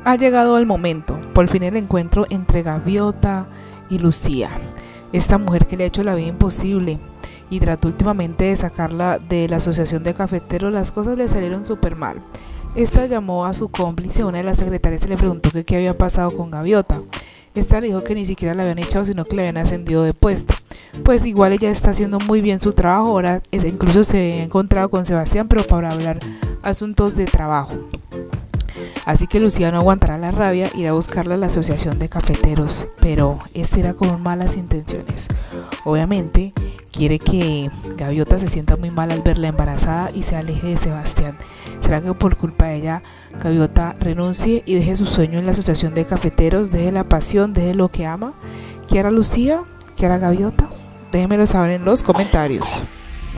Ha llegado el momento, por fin el encuentro entre Gaviota y Lucía, esta mujer que le ha hecho la vida imposible y trató últimamente de sacarla de la asociación de cafeteros. Las cosas le salieron súper mal. Esta llamó a su cómplice, una de las secretarias, y le preguntó que qué había pasado con Gaviota. Esta le dijo que ni siquiera la habían echado, sino que le habían ascendido de puesto. Pues igual ella está haciendo muy bien su trabajo, ahora incluso se ha encontrado con Sebastián, pero para hablar asuntos de trabajo. Así que Lucía no aguantará la rabia, irá a buscarla a la asociación de cafeteros, pero este era con malas intenciones. Obviamente quiere que Gaviota se sienta muy mal al verla embarazada y se aleje de Sebastián. ¿Será que por culpa de ella Gaviota renuncie y deje su sueño en la asociación de cafeteros, deje la pasión, deje lo que ama? ¿Qué hará Lucía? ¿Qué hará Gaviota? Déjenmelo saber en los comentarios.